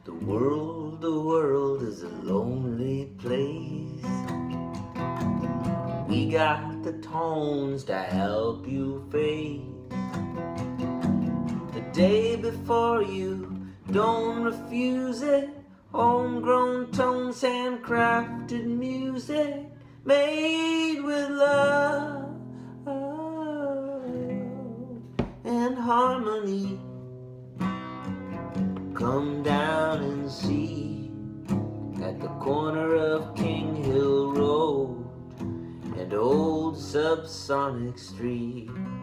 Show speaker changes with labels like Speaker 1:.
Speaker 1: The world is a lonely place. We got the tones to help you face the day before you. Don't refuse it. Homegrown tones, handcrafted music, made with love and harmony. Come down and see at the corner of King Hill Road and Old Subsonic Street.